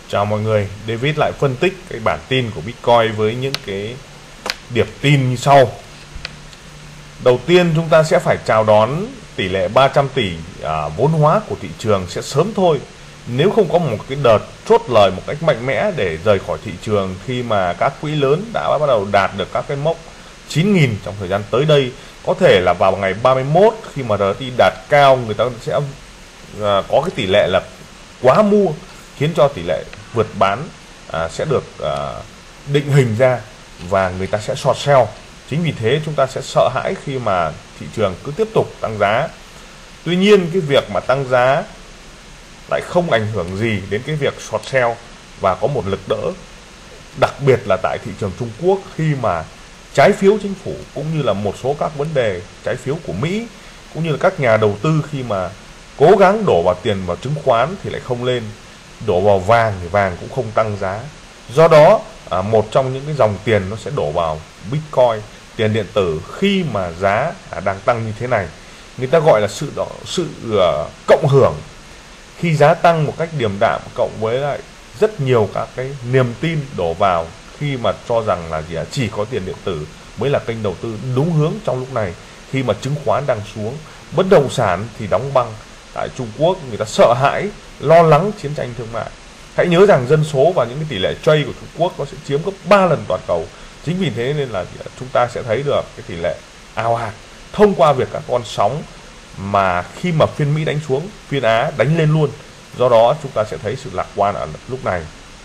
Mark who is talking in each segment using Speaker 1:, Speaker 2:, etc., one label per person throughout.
Speaker 1: Chào mọi người, David lại phân tích cái bản tin của Bitcoin với những cái điệp tin như sau. Đầu tiên chúng ta sẽ phải chào đón tỷ lệ 300 tỷ vốn hóa của thị trường sẽ sớm thôi. Nếu không có một cái đợt chốt lời một cách mạnh mẽ để rời khỏi thị trường khi mà các quỹ lớn đã bắt đầu đạt được các cái mốc 9.000 trong thời gian tới đây, có thể là vào ngày 31 khi mà RSI đạt cao, người ta sẽ có cái tỷ lệ là quá mua, khiến cho tỷ lệ vượt bán sẽ được định hình ra và người ta sẽ short sell. Chính vì thế chúng ta sẽ sợ hãi khi mà thị trường cứ tiếp tục tăng giá. Tuy nhiên cái việc mà tăng giá lại không ảnh hưởng gì đến cái việc short sell và có một lực đỡ, đặc biệt là tại thị trường Trung Quốc, khi mà trái phiếu chính phủ cũng như là một số các vấn đề trái phiếu của Mỹ cũng như là các nhà đầu tư khi mà cố gắng đổ vào tiền vào chứng khoán thì lại không lên, đổ vào vàng thì vàng cũng không tăng giá. Do đó một trong những cái dòng tiền nó sẽ đổ vào Bitcoin, tiền điện tử, khi mà giá đang tăng như thế này. Người ta gọi là sự cộng hưởng. Khi giá tăng một cách điềm đạm cộng với lại rất nhiều các cái niềm tin đổ vào, khi mà cho rằng là chỉ có tiền điện tử mới là kênh đầu tư đúng hướng trong lúc này, khi mà chứng khoán đang xuống, bất động sản thì đóng băng. Tại Trung Quốc người ta sợ hãi, lo lắng chiến tranh thương mại. Hãy nhớ rằng dân số và những cái tỷ lệ trade của Trung Quốc nó sẽ chiếm gấp 3 lần toàn cầu. Chính vì thế nên là chúng ta sẽ thấy được cái tỷ lệ ào ạt thông qua việc các con sóng, mà khi mà phiên Mỹ đánh xuống, phiên Á đánh lên luôn. Do đó chúng ta sẽ thấy sự lạc quan ở lúc này.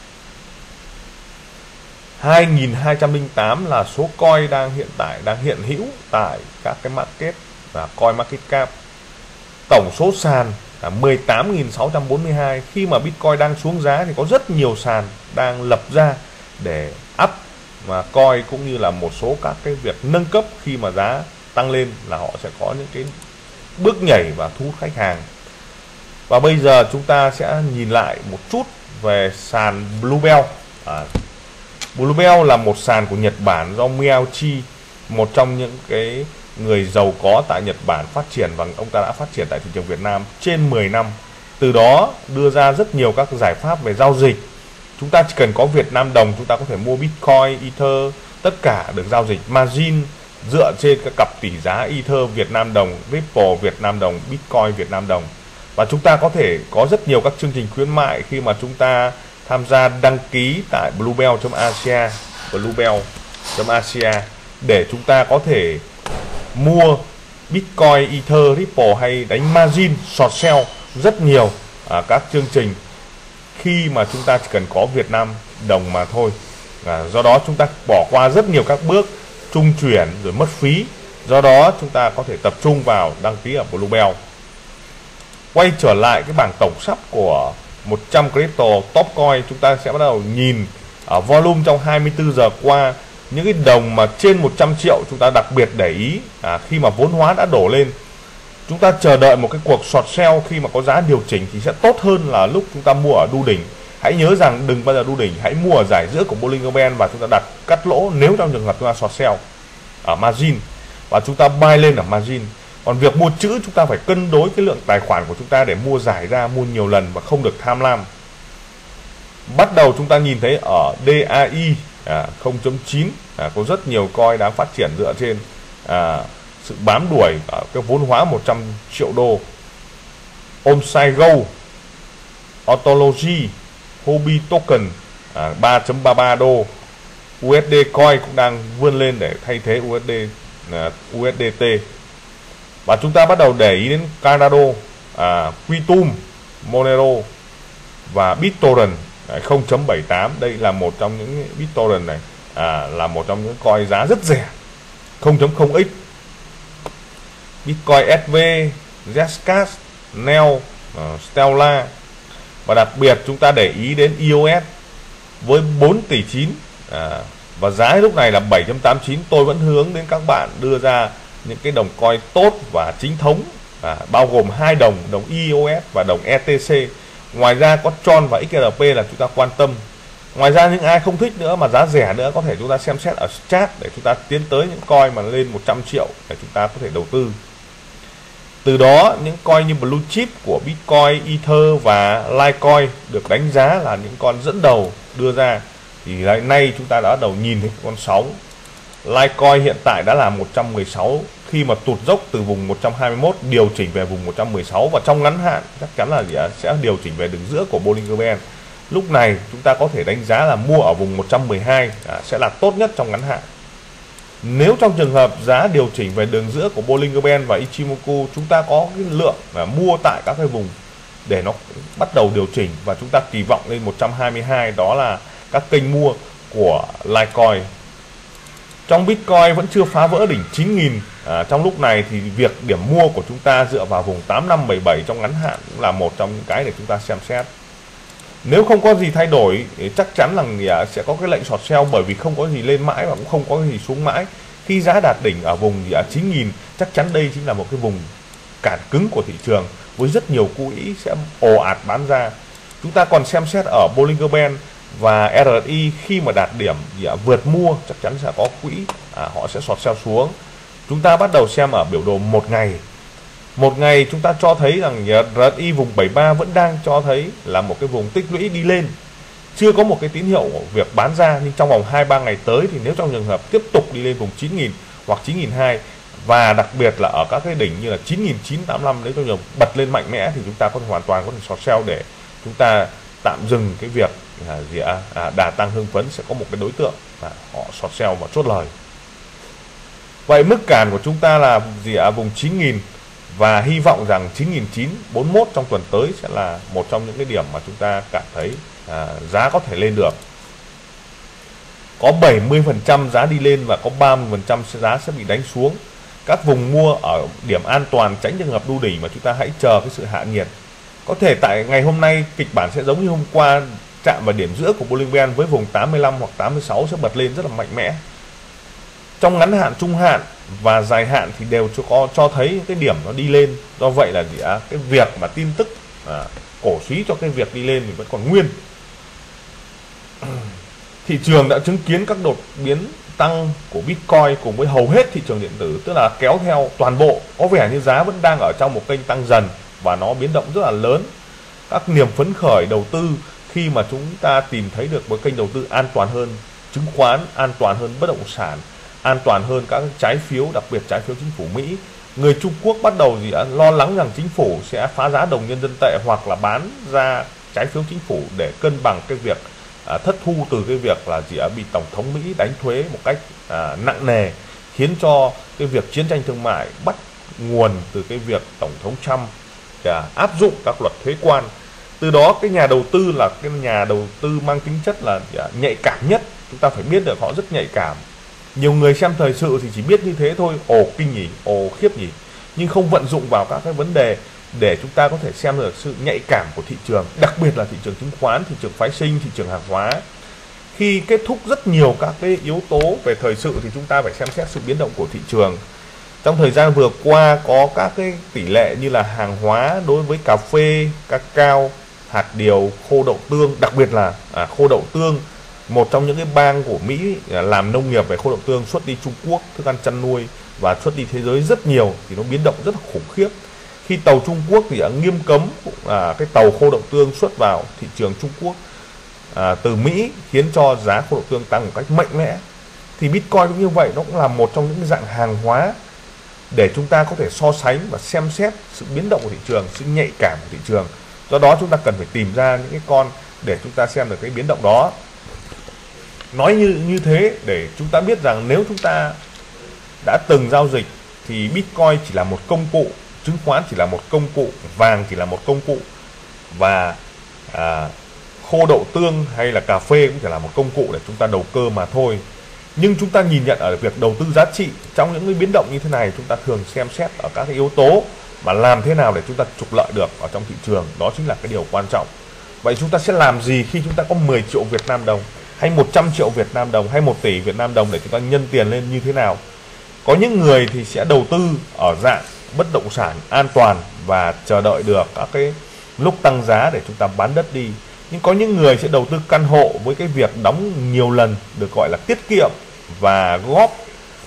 Speaker 1: 2208 là số coin hiện tại đang hiện hữu tại các cái market và coin market cap. Tổng số sàn là 18.642. Khi mà Bitcoin đang xuống giá thì có rất nhiều sàn đang lập ra để up và coin, cũng như là một số các cái việc nâng cấp khi mà giá tăng lên là họ sẽ có những cái bước nhảy và thu hút khách hàng. Và bây giờ chúng ta sẽ nhìn lại một chút về sàn Bluebell. Bluebell là một sàn của Nhật Bản do Miyachi, một trong những cái người giàu có tại Nhật Bản, phát triển, và ông ta đã phát triển tại thị trường Việt Nam trên 10 năm. Từ đó đưa ra rất nhiều các giải pháp về giao dịch. Chúng ta chỉ cần có Việt Nam đồng, chúng ta có thể mua Bitcoin, Ether, tất cả được giao dịch margin dựa trên các cặp tỷ giá Ether Việt Nam đồng, Ripple Việt Nam đồng, Bitcoin Việt Nam đồng. Và chúng ta có thể có rất nhiều các chương trình khuyến mại khi mà chúng ta tham gia đăng ký tại bluebell.asia, bluebell.asia, để chúng ta có thể mua Bitcoin, Ether, Ripple hay đánh margin, short sell rất nhiều các chương trình khi mà chúng ta chỉ cần có Việt Nam đồng mà thôi. Do đó chúng ta bỏ qua rất nhiều các bước trung chuyển rồi mất phí. Do đó chúng ta có thể tập trung vào đăng ký ở Bluebell. Quay trở lại cái bảng tổng sắp của 100 crypto top coin, chúng ta sẽ bắt đầu nhìn ở volume trong 24 giờ qua. Những cái đồng mà trên 100 triệu chúng ta đặc biệt để ý khi mà vốn hóa đã đổ lên. Chúng ta chờ đợi một cái cuộc short sell khi mà có giá điều chỉnh thì sẽ tốt hơn là lúc chúng ta mua ở đu đỉnh. Hãy nhớ rằng đừng bao giờ đu đỉnh, hãy mua ở giải giữa của Bollinger Band và chúng ta đặt cắt lỗ nếu trong trường hợp chúng ta short sell ở margin, và chúng ta buy lên ở margin. Còn việc mua chữ, chúng ta phải cân đối cái lượng tài khoản của chúng ta để mua giải ra, mua nhiều lần và không được tham lam. Bắt đầu chúng ta nhìn thấy ở DAI 0.9 có rất nhiều coin đang phát triển dựa trên sự bám đuổi cái vốn hóa 100 triệu đô. OmSiGo, Autology, Hobby Token 3.33 đô. USD coin cũng đang vươn lên để thay thế USDT. Và chúng ta bắt đầu để ý đến Cardano, Qtum, Monero và BitTorrent 0.78. Đây là một trong những BitTorrent này là một trong những coin giá rất rẻ, 0.0x. Bitcoin SV, Zcash, Neo, Stellar. Và đặc biệt chúng ta để ý đến EOS với 4 tỷ 9 và giá lúc này là 7.89. Tôi vẫn hướng đến các bạn đưa ra những cái đồng coin tốt và chính thống, bao gồm hai đồng EOS và đồng ETC. Ngoài ra có Tron và XRP là chúng ta quan tâm. Ngoài ra những ai không thích nữa mà giá rẻ nữa, có thể chúng ta xem xét ở chat để chúng ta tiến tới những coin mà lên 100 triệu để chúng ta có thể đầu tư. Từ đó những coin như Blue Chip của Bitcoin, Ether và Litecoin được đánh giá là những con dẫn đầu đưa ra. Thì nay chúng ta đã bắt đầu nhìn thấy con sóng. Litecoin hiện tại đã là 116 khi mà tụt dốc từ vùng 121 điều chỉnh về vùng 116, và trong ngắn hạn chắc chắn là sẽ điều chỉnh về đường giữa của Bollinger Band. Lúc này chúng ta có thể đánh giá là mua ở vùng 112 sẽ là tốt nhất trong ngắn hạn. Nếu trong trường hợp giá điều chỉnh về đường giữa của Bollinger Band và Ichimoku, chúng ta có cái lượng mua tại các cái vùng để nó bắt đầu điều chỉnh, và chúng ta kỳ vọng lên 122, đó là các kênh mua của Litecoin. Trong Bitcoin vẫn chưa phá vỡ đỉnh 9.000. Trong lúc này thì việc điểm mua của chúng ta dựa vào vùng 8577 trong ngắn hạn cũng là một trong những cái để chúng ta xem xét. Nếu không có gì thay đổi thì chắc chắn là sẽ có cái lệnh short sell, bởi vì không có gì lên mãi và cũng không có gì xuống mãi. Khi giá đạt đỉnh ở vùng 9.000, chắc chắn đây chính là một cái vùng cản cứng của thị trường với rất nhiều quỹ sẽ ồ ạt bán ra. Chúng ta còn xem xét ở Bollinger Band và RSI, khi mà đạt điểm vượt mua chắc chắn sẽ có quỹ họ sẽ short sell xuống. Chúng ta bắt đầu xem ở biểu đồ một ngày. Một ngày chúng ta cho thấy rằng RSI vùng 73 vẫn đang cho thấy là một cái vùng tích lũy đi lên, chưa có một cái tín hiệu của việc bán ra. Nhưng trong vòng 2-3 ngày tới thì nếu trong trường hợp tiếp tục đi lên vùng 9.000 hoặc 9.200, và đặc biệt là ở các cái đỉnh như là 9.985, nếu trong trường bật lên mạnh mẽ thì chúng ta có thể hoàn toàn có thể short sell để chúng ta tạm dừng cái việc đà tăng hưng phấn. Sẽ có một cái đối tượng họ short sell và chốt lời. Vậy mức cản của chúng ta là vùng 9.000, và hy vọng rằng 9.941 trong tuần tới sẽ là một trong những cái điểm mà chúng ta cảm thấy giá có thể lên được. Có 70% giá đi lên và có 30% giá sẽ bị đánh xuống. Các vùng mua ở điểm an toàn, tránh trường hợp đu đỉnh, mà chúng ta hãy chờ cái sự hạ nhiệt. Có thể tại ngày hôm nay kịch bản sẽ giống như hôm qua, chạm vào điểm giữa của Bollinger Band với vùng 85 hoặc 86 sẽ bật lên rất là mạnh mẽ. Trong ngắn hạn, trung hạn và dài hạn thì đều cho thấy những cái điểm nó đi lên. Do vậy là cái việc mà tin tức cổ suý cho cái việc đi lên thì vẫn còn nguyên. Thị trường đã chứng kiến các đột biến tăng của Bitcoin cùng với hầu hết thị trường điện tử, tức là kéo theo toàn bộ. Có vẻ như giá vẫn đang ở trong một kênh tăng dần và nó biến động rất là lớn. Các niềm phấn khởi đầu tư khi mà chúng ta tìm thấy được một kênh đầu tư an toàn hơn chứng khoán, an toàn hơn bất động sản, an toàn hơn các trái phiếu, đặc biệt trái phiếu chính phủ Mỹ. Người Trung Quốc bắt đầu lo lắng rằng chính phủ sẽ phá giá đồng nhân dân tệ hoặc là bán ra trái phiếu chính phủ để cân bằng cái việc thất thu từ cái việc là bị Tổng thống Mỹ đánh thuế một cách nặng nề, khiến cho cái việc chiến tranh thương mại bắt nguồn từ cái việc Tổng thống Trump áp dụng các luật thuế quan. Từ đó cái nhà đầu tư là cái nhà đầu tư mang tính chất là nhạy cảm nhất. Chúng ta phải biết được họ rất nhạy cảm. Nhiều người xem thời sự thì chỉ biết như thế thôi, ồ kinh nhỉ, ồ khiếp nhỉ, nhưng không vận dụng vào các cái vấn đề để chúng ta có thể xem được sự nhạy cảm của thị trường, đặc biệt là thị trường chứng khoán, thị trường phái sinh, thị trường hàng hóa. Khi kết thúc rất nhiều các cái yếu tố về thời sự thì chúng ta phải xem xét sự biến động của thị trường. Trong thời gian vừa qua có các cái tỷ lệ như là hàng hóa đối với cà phê, cacao, hạt điều, khô đậu tương, đặc biệt là khô đậu tương, một trong những cái bang của Mỹ làm nông nghiệp về khô đậu tương, xuất đi Trung Quốc, thức ăn chăn nuôi và xuất đi thế giới rất nhiều, thì nó biến động rất là khủng khiếp. Khi tàu Trung Quốc thì nghiêm cấm cái tàu khô đậu tương xuất vào thị trường Trung Quốc từ Mỹ, khiến cho giá khô đậu tương tăng một cách mạnh mẽ. Thì Bitcoin cũng như vậy, nó cũng là một trong những dạng hàng hóa để chúng ta có thể so sánh và xem xét sự biến động của thị trường, sự nhạy cảm của thị trường. Do đó chúng ta cần phải tìm ra những cái con để chúng ta xem được cái biến động đó. Nói như thế để chúng ta biết rằng nếu chúng ta đã từng giao dịch thì Bitcoin chỉ là một công cụ, chứng khoán chỉ là một công cụ, vàng chỉ là một công cụ, và khô đậu tương hay là cà phê cũng chỉ là một công cụ để chúng ta đầu cơ mà thôi. Nhưng chúng ta nhìn nhận ở việc đầu tư giá trị trong những cái biến động như thế này, chúng ta thường xem xét ở các cái yếu tố mà làm thế nào để chúng ta trục lợi được ở trong thị trường. Đó chính là cái điều quan trọng. Vậy chúng ta sẽ làm gì khi chúng ta có 10 triệu Việt Nam đồng hay 100 triệu Việt Nam đồng hay 1 tỷ Việt Nam đồng để chúng ta nhân tiền lên như thế nào? Có những người thì sẽ đầu tư ở dạng bất động sản an toàn và chờ đợi được các cái lúc tăng giá để chúng ta bán đất đi. Nhưng có những người sẽ đầu tư căn hộ với cái việc đóng nhiều lần, được gọi là tiết kiệm và góp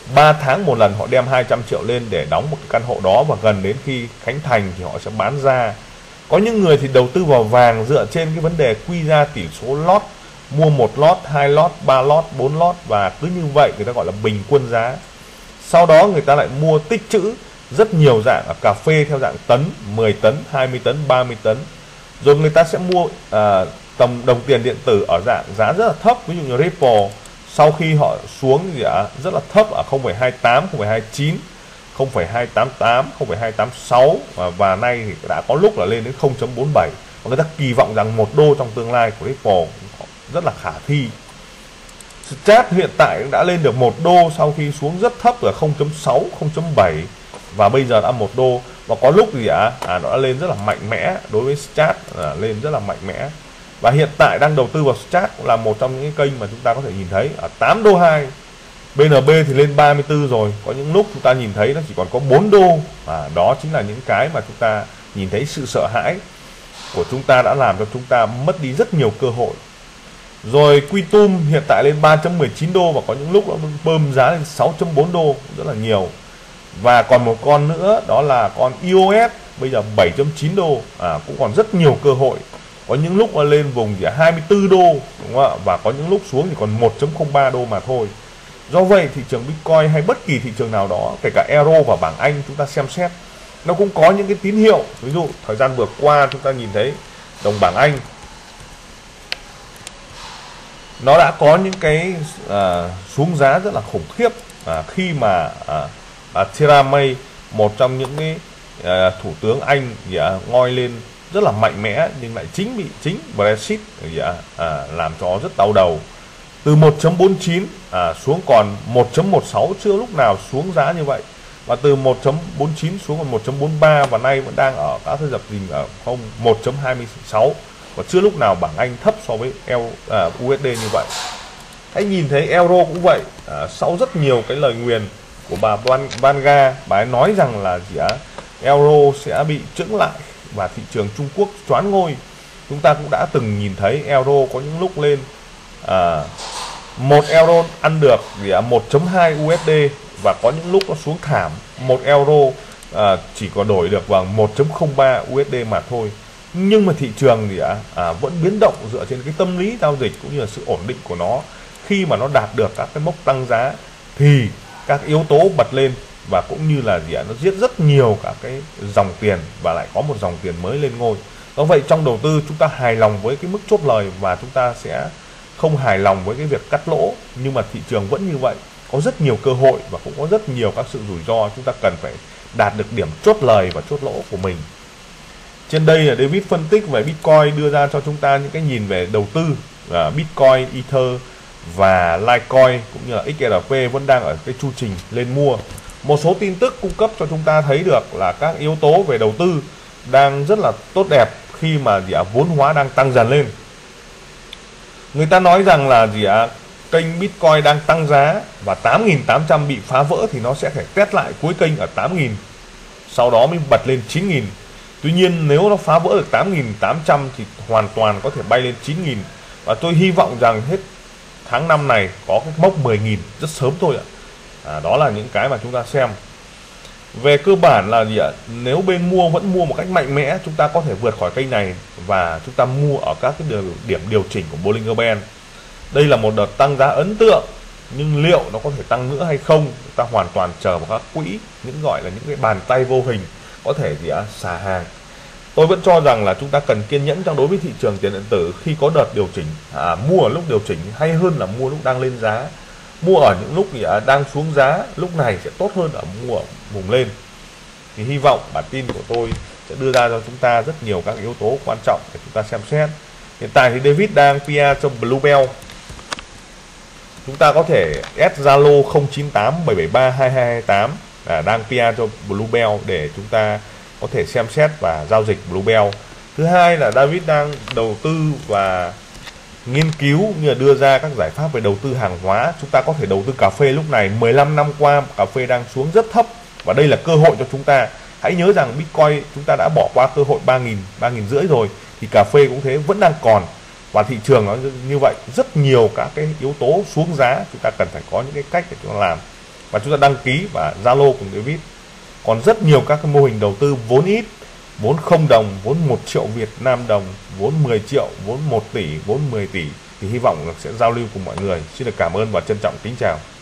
Speaker 1: 3 tháng một lần họ đem 200 triệu lên để đóng một cái căn hộ đó, và gần đến khi khánh thành thì họ sẽ bán ra. Có những người thì đầu tư vào vàng dựa trên cái vấn đề quy ra tỷ số lót, mua 1 lót, 2 lót, 3 lót, 4 lót, và cứ như vậy người ta gọi là bình quân giá. Sau đó người ta lại mua tích trữ rất nhiều dạng ở cà phê theo dạng tấn, 10 tấn, 20 tấn, 30 tấn. Rồi người ta sẽ mua tầm đồng tiền điện tử ở dạng giá rất là thấp, ví dụ như Ripple, sau khi họ xuống rất là thấp ở 0,28, 0,29, 0,288, 0,286, và nay thì đã có lúc là lên đến 0,47, và người ta kỳ vọng rằng 1 đô trong tương lai của Ripple rất là khả thi. Chat hiện tại đã lên được 1 đô sau khi xuống rất thấp là 0,6, 0,7, và bây giờ đã 1 đô, và có lúc thì nó đã lên rất là mạnh mẽ. Đối với Chat lên rất là mạnh mẽ, và hiện tại đang đầu tư vào Chat cũng là một trong những kênh mà chúng ta có thể nhìn thấy ở 8 đô 2. BNB thì lên 34 rồi, có những lúc chúng ta nhìn thấy nó chỉ còn có 4 đô. Đó chính là những cái mà chúng ta nhìn thấy sự sợ hãi của chúng ta đã làm cho chúng ta mất đi rất nhiều cơ hội. Rồi Quitum hiện tại lên 3,19 đô, và có những lúc nó bơm giá lên 6,4 đô, rất là nhiều. Và còn một con nữa đó là con EOS, bây giờ 7,9 đô, cũng còn rất nhiều cơ hội. Có những lúc nó lên vùng 24 đô, đúng không ạ? Và có những lúc xuống thì còn 1,03 đô mà thôi. Do vậy thị trường Bitcoin hay bất kỳ thị trường nào đó, kể cả Euro và bảng Anh, chúng ta xem xét nó cũng có những cái tín hiệu. Ví dụ thời gian vừa qua chúng ta nhìn thấy đồng bảng Anh nó đã có những cái xuống giá rất là khủng khiếp, khi mà Theresa May, một trong những cái thủ tướng Anh ngoi lên rất là mạnh mẽ, nhưng lại bị Brexit làm cho rất đau đầu. Từ 1,49 xuống còn 1,16, chưa lúc nào xuống giá như vậy, và từ 1,49 xuống còn 1,43, và nay vẫn đang ở các thứ dập dình ở 1,26, và chưa lúc nào bảng Anh thấp so với USD như vậy. Hãy nhìn thấy euro cũng vậy. Sau rất nhiều cái lời nguyền của bà Vanga, bà ấy nói rằng là euro sẽ bị chững lại và thị trường Trung Quốc choán ngôi. Chúng ta cũng đã từng nhìn thấy euro có những lúc lên 1 euro ăn được 1,2 USD, và có những lúc nó xuống thảm, 1 euro chỉ có đổi được bằng 1,03 USD mà thôi. Nhưng mà thị trường vẫn biến động dựa trên cái tâm lý giao dịch cũng như là sự ổn định của nó. Khi mà nó đạt được các cái mốc tăng giá thì các yếu tố bật lên, và cũng như là nó giết rất nhiều các cái dòng tiền, và lại có một dòng tiền mới lên ngôi. Do vậy trong đầu tư chúng ta hài lòng với cái mức chốt lời, và chúng ta sẽ không hài lòng với cái việc cắt lỗ. Nhưng mà thị trường vẫn như vậy, có rất nhiều cơ hội và cũng có rất nhiều các sự rủi ro. Chúng ta cần phải đạt được điểm chốt lời và chốt lỗ của mình. Trên đây là David phân tích về Bitcoin, đưa ra cho chúng ta những cái nhìn về đầu tư. Bitcoin, Ether và Litecoin cũng như là XRP vẫn đang ở cái chu trình lên mua. Một số tin tức cung cấp cho chúng ta thấy được là các yếu tố về đầu tư đang rất là tốt đẹp khi mà vốn hóa đang tăng dần lên. Người ta nói rằng là kênh Bitcoin đang tăng giá, và 8.800 bị phá vỡ thì nó sẽ phải test lại cuối kênh ở 8.000, sau đó mới bật lên 9.000. Tuy nhiên nếu nó phá vỡ được 8.800 thì hoàn toàn có thể bay lên 9.000, và tôi hy vọng rằng hết tháng 5 này có cái mốc 10.000 rất sớm thôi ạ. Đó là những cái mà chúng ta xem. Về cơ bản là nếu bên mua vẫn mua một cách mạnh mẽ, chúng ta có thể vượt khỏi kênh này và chúng ta mua ở các cái điểm điều chỉnh của Bollinger Band. Đây là một đợt tăng giá ấn tượng, nhưng liệu nó có thể tăng nữa hay không, chúng ta hoàn toàn chờ vào các quỹ, những gọi là những cái bàn tay vô hình có thể xả hàng. Tôi vẫn cho rằng là chúng ta cần kiên nhẫn trong đối với thị trường tiền điện tử. Khi có đợt điều chỉnh, mua ở lúc điều chỉnh hay hơn là mua lúc đang lên giá. Mua ở những lúc đang xuống giá, lúc này sẽ tốt hơn ở mua ở vùng lên. Thì hy vọng bản tin của tôi sẽ đưa ra cho chúng ta rất nhiều các yếu tố quan trọng để chúng ta xem xét. Hiện tại thì David đang PR cho Bluebell. Chúng ta có thể add Zalo 098 773 2228 đang PR cho Bluebell để chúng ta có thể xem xét và giao dịch Bluebell. Thứ hai là David đang đầu tư và nghiên cứu như là đưa ra các giải pháp về đầu tư hàng hóa. Chúng ta có thể đầu tư cà phê lúc này. 15 năm qua cà phê đang xuống rất thấp, và đây là cơ hội cho chúng ta. Hãy nhớ rằng Bitcoin chúng ta đã bỏ qua cơ hội 3.000, 3.500 rồi, thì cà phê cũng thế, vẫn đang còn. Và thị trường nó như vậy, rất nhiều các cái yếu tố xuống giá, chúng ta cần phải có những cái cách để chúng ta làm. và chúng ta đăng ký và Zalo cùng David. Còn rất nhiều các cái mô hình đầu tư vốn ít, vốn 0 đồng, vốn 1 triệu Việt Nam đồng, vốn 10 triệu, vốn 1 tỷ, vốn 10 tỷ thì hy vọng là sẽ giao lưu cùng mọi người. Xin được cảm ơn và trân trọng kính chào.